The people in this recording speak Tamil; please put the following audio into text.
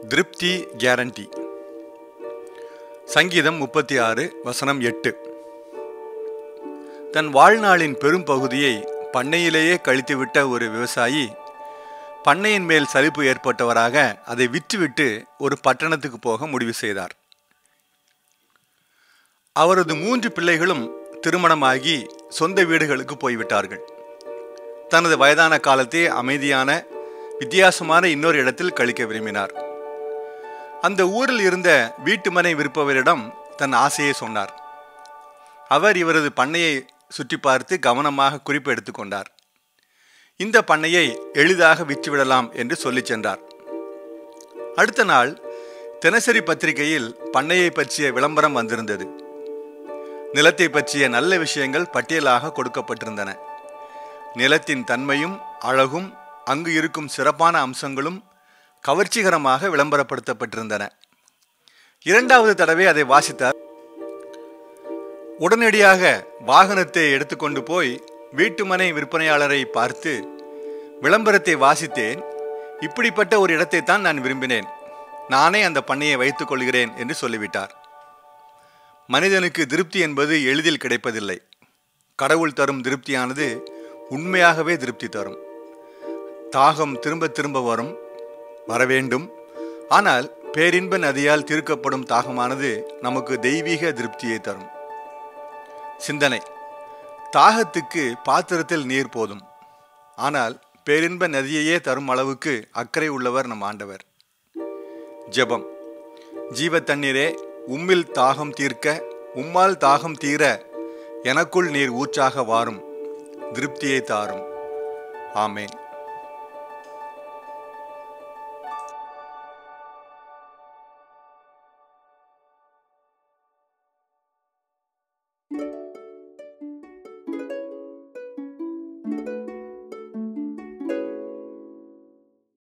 திருப்தி கேரண்டி. சங்கீதம் 36 வசனம் 8. தன் வாழ்நாளின் பெரும் பகுதியை பண்ணையிலேயே கழித்துவிட்ட ஒரு விவசாயி பண்ணையின் மேல் சலிப்பு ஏற்பட்டவராக அதை விற்றுவிட்டு ஒரு பட்டணத்துக்கு போக முடிவு செய்தார். அவரது 3 பிள்ளைகளும் திருமணமாகி சொந்த வீடுகளுக்கு போய்விட்டார்கள். தனது வயதான காலத்தை அமைதியான வித்தியாசமான இன்னொரு இடத்தில் கழிக்க விரும்பினார். அந்த ஊரில் இருந்த வீட்டுமனை விற்பவரிடம் தன் ஆசையை சொன்னார். அவர் இவரது பண்ணையை சுற்றி பார்த்து கவனமாக குறிப்பு எடுத்துக்கொண்டார். இந்த பண்ணையை எளிதாக விற்றுவிடலாம் என்று சொல்லி சென்றார். அடுத்த நாள் தினசரி பத்திரிகையில் பண்ணையை பற்றிய விளம்பரம் வந்திருந்தது. நிலத்தை பற்றிய நல்ல விஷயங்கள் பட்டியலாக கொடுக்கப்பட்டிருந்தன. நிலத்தின் தன்மையும் அழகும் அங்கு இருக்கும் சிறப்பான அம்சங்களும் கவர்ச்சிகரமாக விளம்பரப்படுத்தப்பட்டிருந்தன. 2வது தடவை அதை வாசித்தார். உடனடியாக வாகனத்தை எடுத்துக்கொண்டு போய் வீட்டுமனை விற்பனையாளரை பார்த்து, விளம்பரத்தை வாசித்தேன், இப்படிப்பட்ட ஒரு இடத்தை தான் நான் விரும்பினேன், நானே அந்த பண்ணையை வைத்துக் கொள்கிறேன் என்று சொல்லிவிட்டார். மனிதனுக்கு திருப்தி என்பது எளிதில் கிடைப்பதில்லை. கடவுள் தரும் திருப்தியானது உண்மையாகவே திருப்தி தரும். தாகம் திரும்ப திரும்ப வரவேண்டும். ஆனால் பேரின்ப நதியால் தீர்க்கப்படும் தாகமானது நமக்கு தெய்வீக திருப்தியை தரும். சிந்தனை: தாகத்துக்கு பாத்திரத்தில் நீர் போதும். ஆனால் பேரின்ப நதியையே தரும் அளவுக்கு அக்கறை உள்ளவர் நம் ஆண்டவர். ஜெபம்: ஜீவ தண்ணீரே, உம்மில் தாகம் தீர்க்க, உம்மால் தாகம் தீர எனக்குள் நீர் ஊற்றாக வாரும், திருப்தியை தாரும். ஆமேன்.